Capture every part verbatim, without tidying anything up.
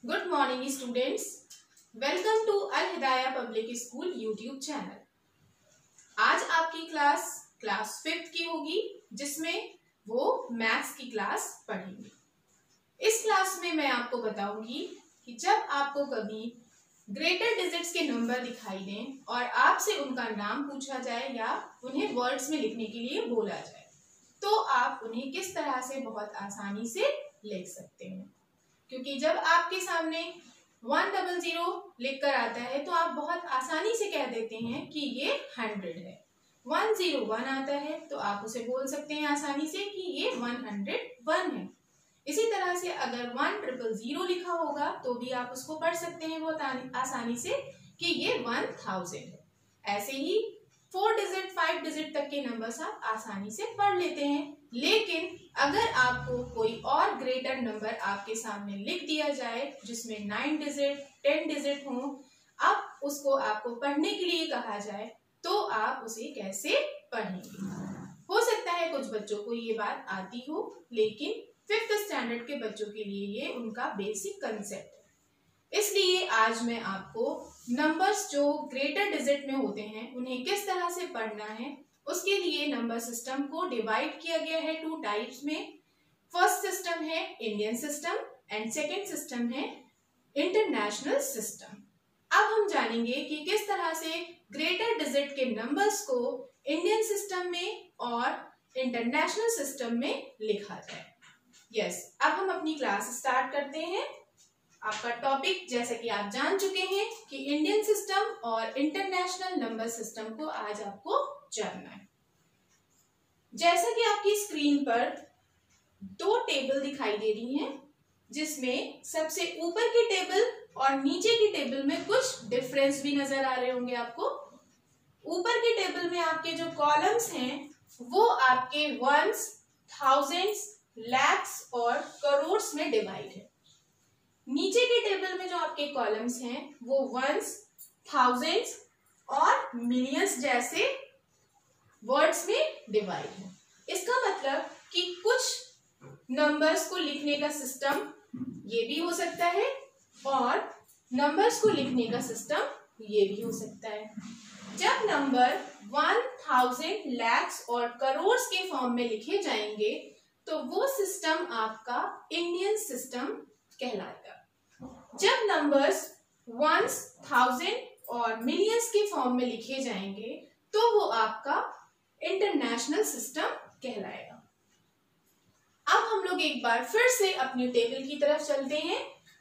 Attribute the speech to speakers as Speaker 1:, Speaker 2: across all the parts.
Speaker 1: Good morning students, welcome to Al Hidaya public school YouTube channel. आज आपकी class class fifth की होगी, जिसमें वो मैथ्स की क्लास पढ़ेंगे। इस क्लास में मैं आपको बताऊंगी कि जब आपको कभी ग्रेटर डिजिट्स के नंबर दिखाई दें और आपसे उनका नाम पूछा जाए या उन्हें वर्ड्स में लिखने के लिए बोला जाए, तो आप उन्हें किस तरह से बहुत आसानी से लिख सकते हैं। क्योंकि जब आपके सामने वन डबल जीरो लिख कर आता है तो आप बहुत आसानी से कह देते हैं कि ये हंड्रेड है। वन जीरो वन आता है तो आप उसे बोल सकते हैं आसानी से कि ये वन हंड्रेड वन है। इसी तरह से अगर वन ट्रिपल जीरो लिखा होगा तो भी आप उसको पढ़ सकते हैं बहुत आसानी से कि ये वन थाउजेंड है। ऐसे ही फोर डिजिट फाइव डिजिट तक के नंबर्स आप आसानी से पढ़ लेते हैं। लेकिन अगर आपको कोई और ग्रेटर नंबर आपके सामने लिख दिया जाए जिसमें नाइन डिजिट टेन डिजिट हो, अब उसको आपको पढ़ने के लिए कहा जाए तो आप उसे कैसे पढ़ेंगे। हो सकता है कुछ बच्चों को ये बात आती हो, लेकिन फिफ्थ स्टैंडर्ड के बच्चों के लिए ये उनका बेसिक कंसेप्ट है। इसलिए आज मैं आपको नंबर्स जो ग्रेटर डिजिट में होते हैं उन्हें किस तरह से पढ़ना है, उसके लिए नंबर सिस्टम को डिवाइड किया गया है टू टाइप्स में। फर्स्ट सिस्टम है Indian system and second system है इंटरनेशनल सिस्टम। अब हम जानेंगे कि किस तरह से ग्रेटर डिजिट के नंबर्स को इंडियन सिस्टम में और इंटरनेशनल सिस्टम में लिखा जाए। यस yes, अब हम अपनी क्लास स्टार्ट करते हैं। आपका टॉपिक जैसे कि आप जान चुके हैं कि इंडियन सिस्टम और इंटरनेशनल नंबर सिस्टम को आज आपको जानना है। जैसा कि आपकी स्क्रीन पर दो टेबल दिखाई दे रही हैं, जिसमें सबसे ऊपर की टेबल और नीचे की टेबल में कुछ डिफरेंस भी नजर आ रहे होंगे आपको। ऊपर की टेबल में आपके जो कॉलम्स हैं वो आपके वंस, थाउजेंड्स, लैक्स और करोड़्स में डिवाइड है। नीचे की टेबल में जो आपके कॉलम्स हैं वो वंस, थाउजेंड्स और मिलियंस जैसे वर्ड्स में डिवाइड है। इसका मतलब कि कुछ नंबर्स को लिखने का सिस्टम ये भी हो सकता है और नंबर्स को लिखने का सिस्टम ये भी हो सकता है। जब नंबर वन, थाउजेंड, लैक्स और करोड़ के फॉर्म में लिखे जाएंगे तो वो सिस्टम आपका इंडियन सिस्टम कहलाएगा। जब नंबर्स वंस, थाउजेंड और मिलियंस के फॉर्म में लिखे जाएंगे तो वो आपका इंटरनेशनल सिस्टम कहलाएगा। अब हम लोग एक बार फिर से अपनी टेबल की तरफ चलते हैं।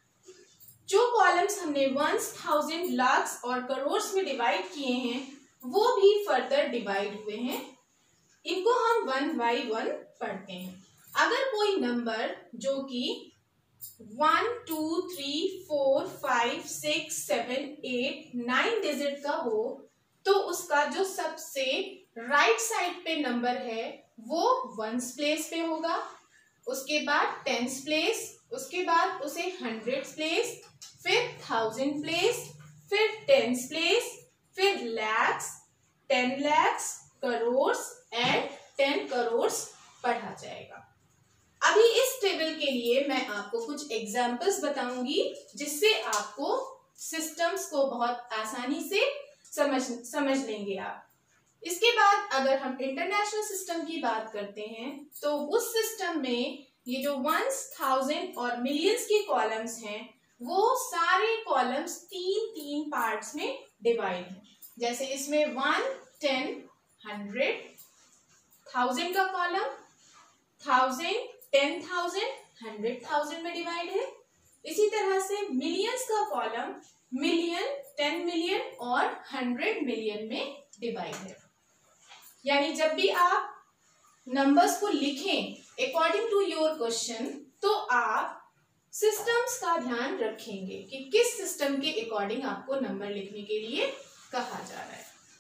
Speaker 1: जो कॉलम्स हमने वंस, थाउजेंड, लाख्स और करोड़ में डिवाइड किए हैं वो भी फर्दर डिवाइड हुए हैं। इनको हम वन बाय वन पढ़ते हैं। अगर कोई नंबर जो कि one, two, three, four, five, six, seven, eight, nine digit का हो तो उसका जो सबसे राइट साइड पे नंबर है वो वंस प्लेस पे होगा, उसके बाद टेंस प्लेस, उसके बाद उसे हंड्रेड्स प्लेस, फिर थाउजेंड प्लेस, फिर टेंस प्लेस, फिर lakhs, ten lakhs, crore and ten crore पढ़ा जाएगा। अभी इस टेबल के लिए मैं आपको कुछ एग्जाम्पल्स बताऊंगी जिससे आपको सिस्टम्स को बहुत आसानी से समझ समझ लेंगे आप। इसके बाद अगर हम इंटरनेशनल सिस्टम की बात करते हैं तो उस सिस्टम में ये जो वंस, थाउजेंड और मिलियंस के कॉलम्स हैं वो सारे कॉलम्स तीन तीन पार्ट्स में डिवाइड हैं। जैसे इसमें वन, टेन, हंड्रेड, थाउजेंड का column thousand, ten thousand, hundred thousand में डिवाइड है। इसी तरह से मिलियंस का कॉलम मिलियन, टेन मिलियन और हंड्रेड मिलियन में डिवाइड है। यानी जब भी आप नंबर्स को लिखें अकॉर्डिंग टू योर क्वेश्चन तो आप सिस्टम्स का ध्यान रखेंगे कि किस सिस्टम के अकॉर्डिंग आपको नंबर लिखने के लिए कहा जा रहा है।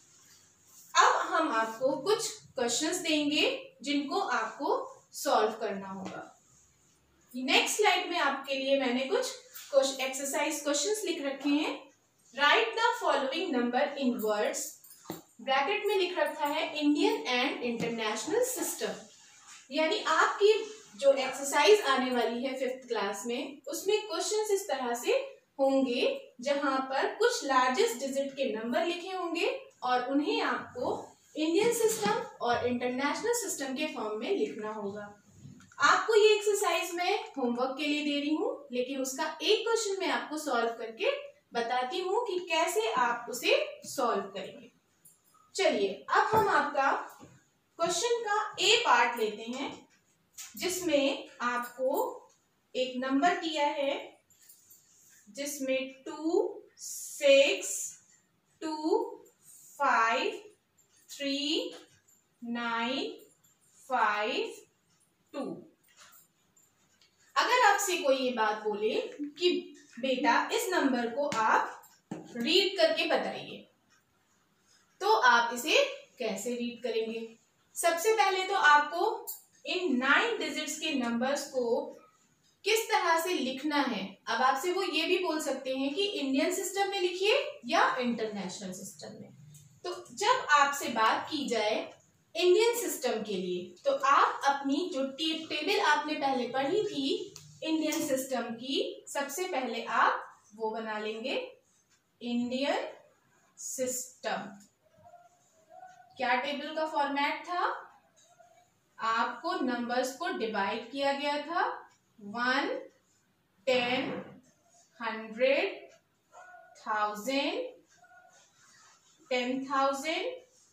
Speaker 1: अब हम आपको कुछ क्वेश्चंस देंगे जिनको आपको सॉल्व करना होगा। नेक्स्ट स्लाइड में आपके लिए मैंने कुछ एक्सरसाइज क्वेश्चंस लिख रखे हैं। Write the following number in words, bracket में लिख रखा है इंडियन एंड इंटरनेशनल सिस्टम। यानी आपकी जो एक्सरसाइज आने वाली है फिफ्थ क्लास में, उसमें क्वेश्चंस इस तरह से होंगे जहां पर कुछ लार्जेस्ट डिजिट के नंबर लिखे होंगे और उन्हें आपको इंडियन सिस्टम और इंटरनेशनल सिस्टम के फॉर्म में लिखना होगा। आपको ये एक्सरसाइज मैं होमवर्क के लिए दे रही हूँ, लेकिन उसका एक क्वेश्चन मैं आपको सॉल्व करके बताती हूँ कि कैसे आप उसे सॉल्व करेंगे। चलिए अब हम आपका क्वेश्चन का ए पार्ट लेते हैं, जिसमें आपको एक नंबर दिया है जिसमें two six two five three nine five two. अगर आपसे कोई ये बात बोले कि बेटा इस नंबर को आप रीड करके बताइए, तो आप इसे कैसे रीड करेंगे? सबसे पहले तो आपको इन नाइन डिजिट्स के नंबर्स को किस तरह से लिखना है। अब आपसे वो ये भी बोल सकते हैं कि इंडियन सिस्टम में लिखिए या इंटरनेशनल सिस्टम में। तो जब आपसे बात की जाए इंडियन सिस्टम के लिए, तो आप अपनी जो टेबल आपने पहले पढ़ी थी इंडियन सिस्टम की, सबसे पहले आप वो बना लेंगे इंडियन सिस्टम। क्या टेबल का फॉर्मेट था? आपको नंबर्स को डिवाइड किया गया था one, ten, hundred, thousand, ten thousand,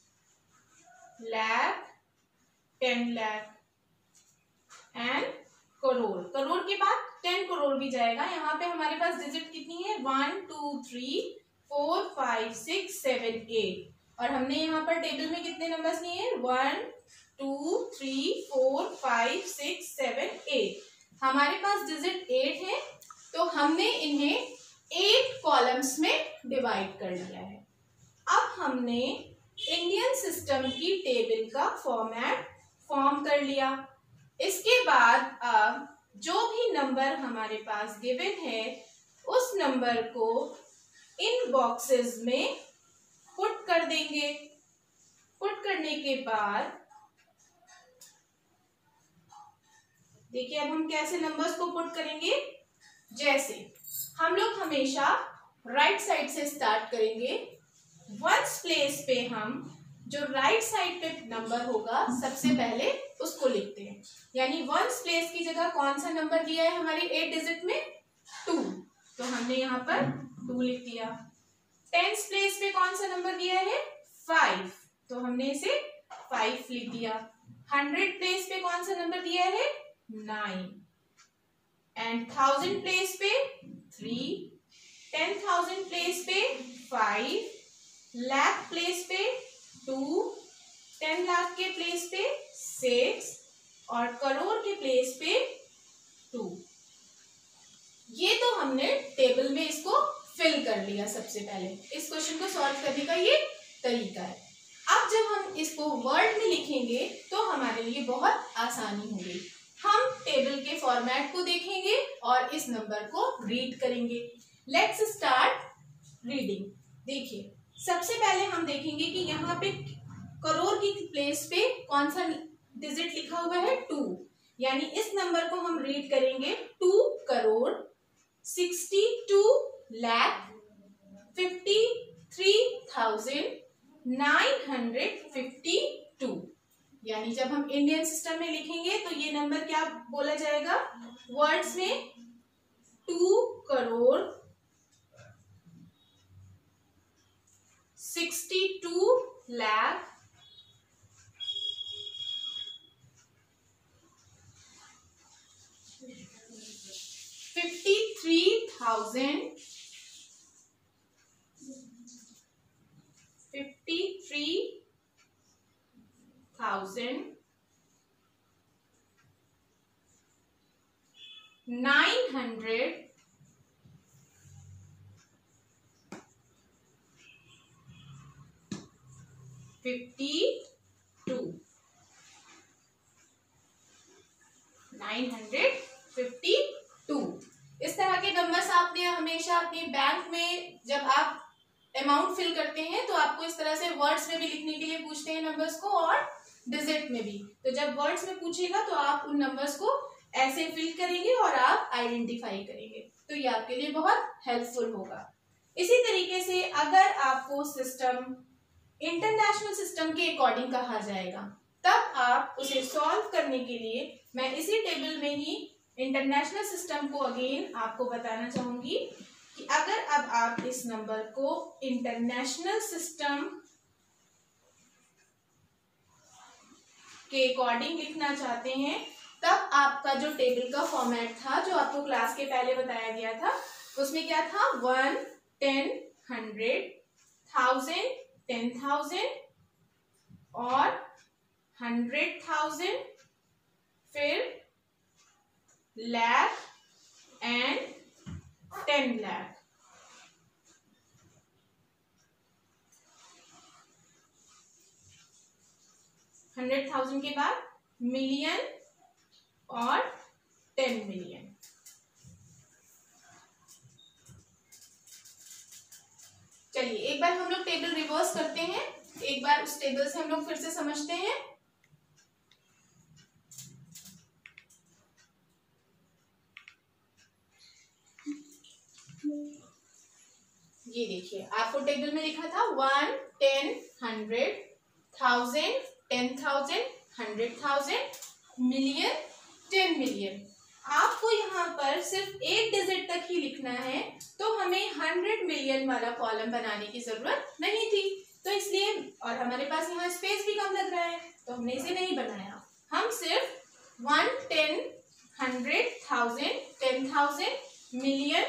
Speaker 1: lakh, ten lakh and crore. Crore के बाद टेन करोड़ भी जाएगा। यहाँ पे हमारे पास डिजिट कितनी है? One, two, three, four, five, six, seven, eight. और हमने यहाँ पर टेबल में कितने नंबर्स लिए हैं? One, two, three, four, five, six, seven, eight. हमारे पास डिजिट एट है, तो हमने इन्हें एट कॉलम्स में डिवाइड कर लिया है। अब हमने इंडियन सिस्टम की टेबल का फॉर्मेट फॉर्म कर लिया। इसके बाद अब जो भी नंबर हमारे पास गिवन है, उस नंबर को इन बॉक्सेस में पुट कर देंगे। पुट करने के बाद देखिए अब हम कैसे नंबर्स को पुट करेंगे। जैसे हम लोग हमेशा राइट साइड से स्टार्ट करेंगे। वंस प्लेस पे हम जो राइट साइड पे नंबर होगा सबसे पहले उसको लिखते हैं। यानी वंस प्लेस की जगह कौन सा नंबर दिया है हमारी एट डिजिट में? टू। तो हमने यहाँ पर टू लिख दिया। टेंस प्लेस पे कौन सा नंबर दिया है? फाइव। तो हमने इसे फाइव लिख दिया। हंड्रेड प्लेस पे कौन सा नंबर दिया है? नाइन। एंड थाउजेंड प्लेस पे थ्री। टेन थाउजेंड प्लेस पे फाइव। लाख प्लेस पे टू। टेन लाख के प्लेस पे सिक्स और करोड़ के प्लेस पे टू। ये तो हमने टेबल में इसको फिल कर लिया। सबसे पहले इस क्वेश्चन को सॉल्व करने का ये तरीका है। अब जब हम इसको वर्ड में लिखेंगे तो हमारे लिए बहुत आसानी होगी। हम टेबल के फॉर्मेट को देखेंगे और इस नंबर को रीड करेंगे। Let's start reading. देखिए सबसे पहले हम देखेंगे कि यहाँ पे करोड़ की प्लेस पे कौन सा डिजिट लिखा हुआ है? टू। यानी इस नंबर को हम रीड करेंगे two crore sixty two lakh fifty three thousand nine hundred fifty two. यानी जब हम इंडियन सिस्टम में लिखेंगे तो ये नंबर क्या बोला जाएगा? वर्ड्स में two crore sixty two lakh fifty three thousand fifty three thousand nine hundred fifty two. Nine hundred fifty two. इस तरह के नंबर्स आपने हमेशा अपने बैंक में जब आप अमाउंट फिल करते हैं तो आपको इस तरह से वर्ड्स में भी लिखने के लिए पूछते हैं नंबर्स को और डिजिट में भी। तो जब वर्ड्स में पूछेगा तो आप उन नंबर्स को ऐसे फिल करेंगे और आप आइडेंटिफाई करेंगे, तो ये आपके लिए बहुत हेल्पफुल होगा। इसी तरीके से अगर आपको सिस्टम इंटरनेशनल सिस्टम के अकॉर्डिंग कहा जाएगा, तब आप उसे सॉल्व करने के लिए मैं इसी टेबल में ही इंटरनेशनल सिस्टम को अगेन आपको बताना चाहूंगी कि अगर अब आप इस नंबर को इंटरनेशनल सिस्टम के अकॉर्डिंग लिखना चाहते हैं, तब आपका जो टेबल का फॉर्मेट था जो आपको क्लास के पहले बताया गया था, उसमें क्या था, one, ten, hundred, thousand, ten thousand और हंड्रेड थाउजेंड, फिर lakh and ten lakh. Hundred thousand के बाद मिलियन और टेन मिलियन। चलिए एक बार हम लोग टेबल रिवर्स करते हैं, एक बार उस टेबल से हम लोग फिर से समझते हैं। ये देखिए आपको टेबल में लिखा था one, ten, hundred, thousand, ten thousand, hundred thousand, million, ten million. आपको यहाँ पर सिर्फ एक डिजिट तक ही लिखना है, तो हमें हंड्रेड मिलियन वाला कॉलम बनाने की जरूरत नहीं थी, तो इसलिए, और हमारे पास यहाँ स्पेस भी कम लग रहा है, तो हमने इसे नहीं बनाया। हम सिर्फ one, ten, hundred, thousand, ten thousand, million,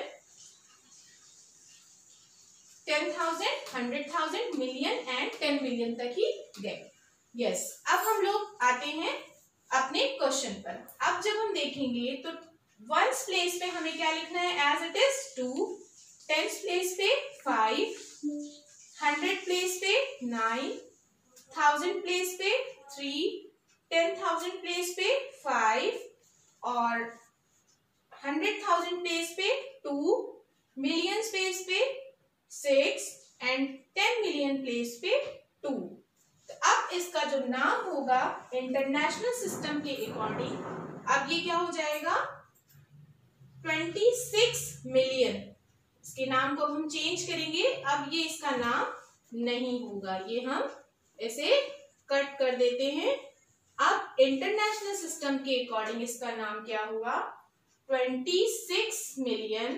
Speaker 1: ten thousand, hundred thousand, million and ten million तक ही गए। यस, अब हम लोग आते हैं अपने क्वेश्चन पर। अब जब हम देखेंगे तो वंस प्लेस पे हमें क्या लिखना है, as it is two, tens place पे फाइव, हंड्रेड प्लेस पे नाइन, थाउजेंड प्लेस पे थ्री, टेन थाउजेंड प्लेस पे फाइव और हंड्रेड थाउजेंड प्लेस पे टू, मिलियन प्लेस पे six and ten million place पे टू। तो अब इसका जो नाम होगा इंटरनेशनल सिस्टम के अकॉर्डिंग, अब ये क्या हो जाएगा, ट्वेंटी सिक्स मिलियन। इसके नाम को हम चेंज करेंगे, अब ये इसका नाम नहीं होगा, ये हम ऐसे कट कर देते हैं। अब इंटरनेशनल सिस्टम के अकॉर्डिंग इसका नाम क्या हुआ, twenty six million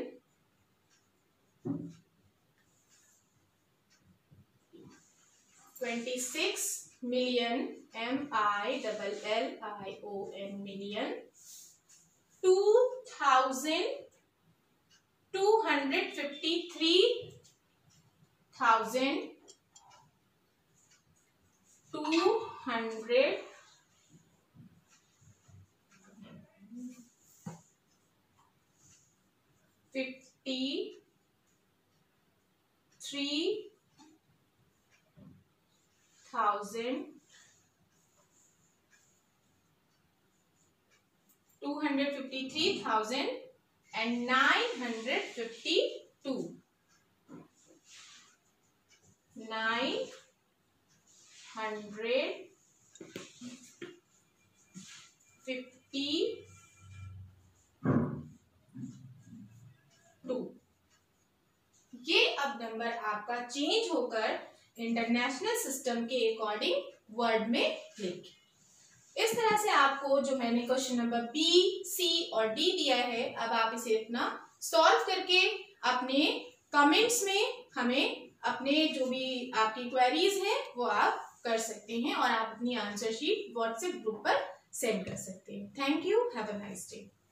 Speaker 1: twenty six million, M I double L I O N, million, two thousand two hundred fifty three thousand two hundred fifty three thousand two hundred fifty three thousand and nine hundred fifty two, nine hundred fifty two. ये अब number आपका change होकर international system के according word में लिख। इस तरह से आपको जो मैंने क्वेश्चन नंबर बी, सी और डी दिया है, अब आप इसे अपना सॉल्व करके अपने कमेंट्स में हमें अपने जो भी आपकी क्वेरीज हैं वो आप कर सकते हैं और आप अपनी आंसर शीट व्हाट्सएप ग्रुप पर सेंड कर सकते हैं। Thank you, have a nice day.